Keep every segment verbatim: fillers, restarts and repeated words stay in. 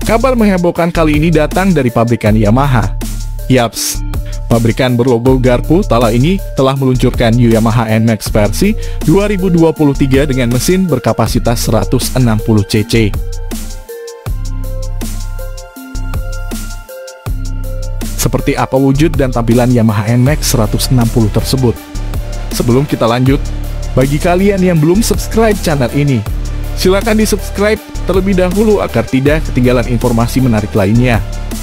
Kabar menghebohkan kali ini datang dari pabrikan Yamaha. Yaps, pabrikan berlogo garpu Tala ini telah meluncurkan New Yamaha N Max versi dua ribu dua puluh tiga dengan mesin berkapasitas seratus enam puluh cc. Seperti apa wujud dan tampilan Yamaha N Max seratus enam puluh tersebut? Sebelum kita lanjut, bagi kalian yang belum subscribe channel ini, silakan di-subscribe terlebih dahulu agar tidak ketinggalan informasi menarik lainnya.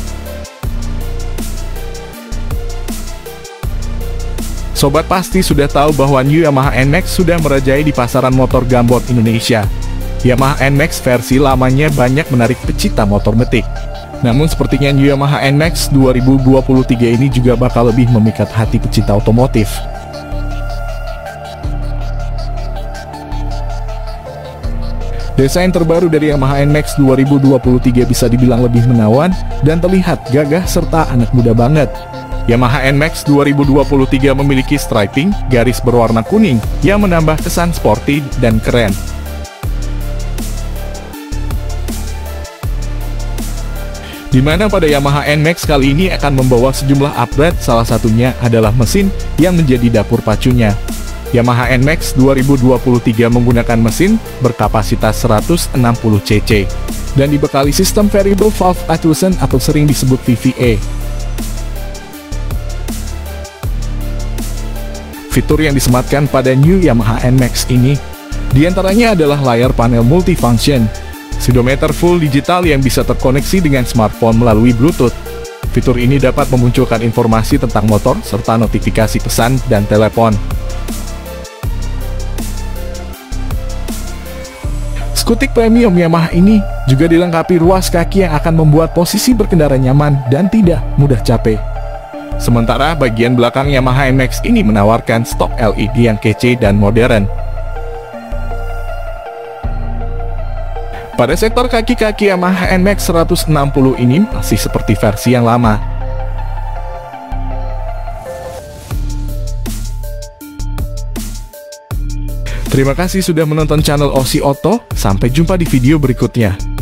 Sobat pasti sudah tahu bahwa New Yamaha N Max sudah merajai di pasaran motor gambot Indonesia. Yamaha N Max versi lamanya banyak menarik pecinta motor metik. Namun sepertinya New Yamaha N Max dua ribu dua puluh tiga ini juga bakal lebih memikat hati pecinta otomotif. Desain terbaru dari Yamaha N Max dua ribu dua puluh tiga bisa dibilang lebih menawan dan terlihat gagah serta anak muda banget. Yamaha N Max dua ribu dua puluh tiga memiliki striping garis berwarna kuning yang menambah kesan sporty dan keren. Di mana pada Yamaha N Max kali ini akan membawa sejumlah upgrade, salah satunya adalah mesin yang menjadi dapur pacunya. Yamaha N Max dua ribu dua puluh tiga menggunakan mesin berkapasitas seratus enam puluh cc dan dibekali sistem variable valve actuation atau sering disebut V V A. Fitur yang disematkan pada New Yamaha N Max ini diantaranya adalah layar panel multifunction, speedometer full digital yang bisa terkoneksi dengan smartphone melalui Bluetooth. Fitur ini dapat memunculkan informasi tentang motor serta notifikasi pesan dan telepon. Skutik premium Yamaha ini juga dilengkapi ruas kaki yang akan membuat posisi berkendara nyaman dan tidak mudah capek. Sementara bagian belakang Yamaha N Max ini menawarkan stok L E D yang kece dan modern. Pada sektor kaki-kaki Yamaha N Max seratus enam puluh ini masih seperti versi yang lama. Terima kasih sudah menonton channel Osi Oto, sampai jumpa di video berikutnya.